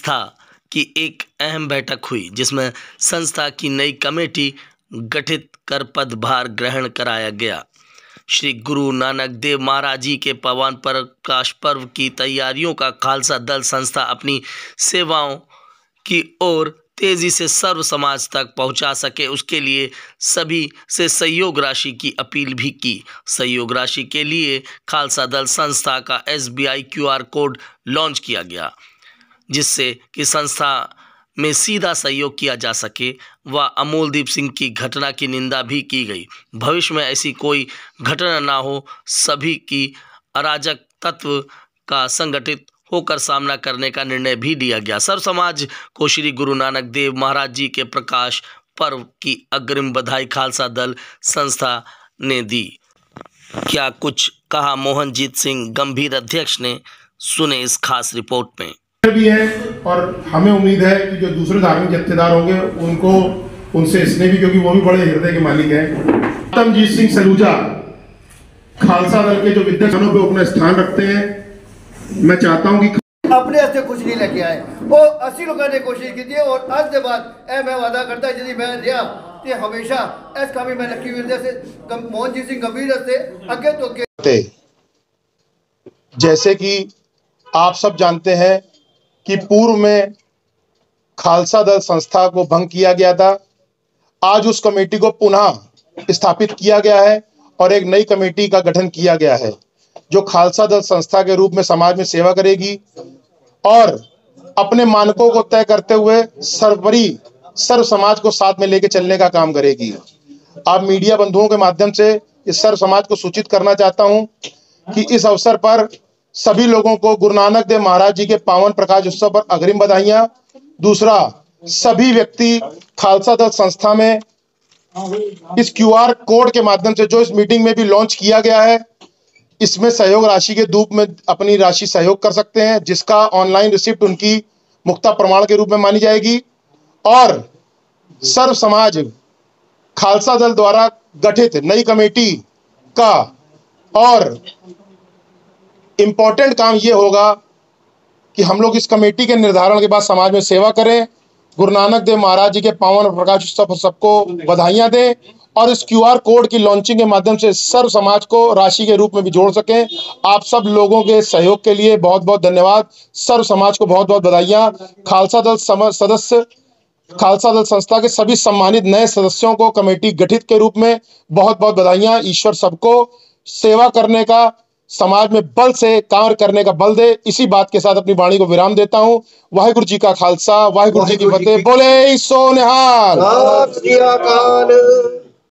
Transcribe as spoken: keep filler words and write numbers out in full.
संस्था की एक अहम बैठक हुई जिसमें संस्था की नई कमेटी गठित कर पदभार ग्रहण कराया गया। श्री गुरु नानक देव महाराज जी के पावन प्रकाश पर्व की तैयारियों का खालसा दल संस्था अपनी सेवाओं की ओर तेजी से सर्व समाज तक पहुंचा सके, उसके लिए सभी से सहयोग राशि की अपील भी की। सहयोग राशि के लिए खालसा दल संस्था का S B I Q R code launch किया गया, जिससे कि संस्था में सीधा सहयोग किया जा सके। व अमोलदीप सिंह की घटना की निंदा भी की गई। भविष्य में ऐसी कोई घटना ना हो, सभी की अराजक तत्व का संगठित होकर सामना करने का निर्णय भी लिया गया। सर्व समाज को श्री गुरु नानक देव महाराज जी के प्रकाश पर्व की अग्रिम बधाई खालसा दल संस्था ने दी। क्या कुछ कहा मोहनजीत सिंह गंभीर अध्यक्ष ने, सुने इस खास रिपोर्ट में। भी है और हमें उम्मीद है कि जो दूसरे धार्मिक जत्थेदार होंगे उनको उनसे इसने भी, क्योंकि वो भी बड़े हृदय के मालिक हैं। गौतमजीत सिंह सलूजा खालसा दल के जो विद्यार्थनों पे अपना स्थान रखते हैं। मैं चाहता हूं कि अपने से कुछ नहीं लेके आए, वो अस्सी लोगों ने कोशिश की थी और आज के बाद ए मैं वादा करता है यदि मैं रहा तो हमेशा इस कामी में लकी वीर से मोहनजीत सिंह गंभीर से आगे तो आगे। जैसे कि आप सब जानते हैं कि पूर्व में खालसा दल संस्था को भंग किया गया था। आज उस कमेटी को पुनः स्थापित किया गया है और एक नई कमेटी का गठन किया गया है जो खालसा दल संस्था के रूप में समाज में सेवा करेगी और अपने मानकों को तय करते हुए सर्वोपरि सर्व समाज को साथ में लेकर चलने का काम करेगी। आप मीडिया बंधुओं के माध्यम से इस सर्व समाज को सूचित करना चाहता हूं कि इस अवसर पर सभी लोगों को गुरु नानक देव महाराज जी के पावन प्रकाश उत्सव पर अग्रिम बधाइयां। दूसरा, सभी व्यक्ति खालसा दल संस्था में इस क्यू आर कोड के माध्यम से जो इस मीटिंग में भी लॉन्च किया गया है, इसमें सहयोग राशि के रूप में अपनी राशि सहयोग कर सकते हैं, जिसका ऑनलाइन रिसिप्ट उनकी मुक्ता प्रमाण के रूप में मानी जाएगी। और सर्व समाज खालसा दल द्वारा गठित नई कमेटी का और इम्पोर्टेंट काम ये होगा कि हम लोग इस कमेटी के निर्धारण के बाद समाज में सेवा करें, गुरु नानक देव महाराज जी के पावन प्रकाश उत्सव पर सबको बधाइयां दें और इस क्यू आर कोड की लॉन्चिंग के माध्यम से सर्व समाज को राशि के रूप में भी जोड़ सकें। आप सब लोगों के सहयोग के लिए बहुत बहुत धन्यवाद। सर्व समाज को बहुत बहुत बधाइयां। खालसा दल सदस्य खालसा दल संस्था के सभी सम्मानित नए सदस्यों को कमेटी गठित के रूप में बहुत बहुत बधाइयां। ईश्वर सबको सेवा करने का, समाज में बल से कार्य करने का बल दे। इसी बात के साथ अपनी वाणी को विराम देता हूं। वाहिगुरु जी का खालसा, वाहिगुरु जी की फतेह। बोले सो निहाल।